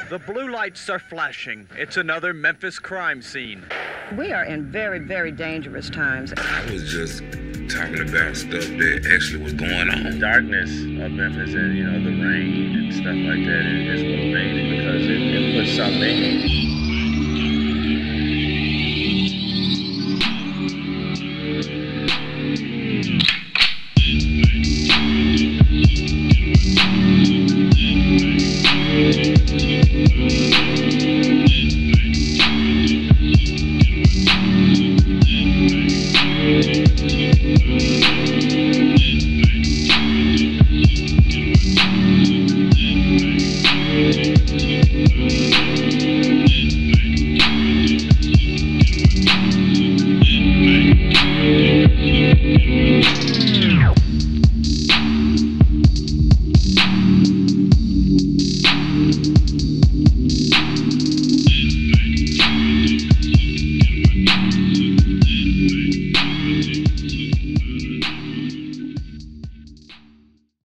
The blue lights are flashing. It's another Memphis crime scene. We are in very, very dangerous times. I was just talking about stuff that actually was going on. The darkness of Memphis and, the rain and stuff like that is what made it, because it puts something in.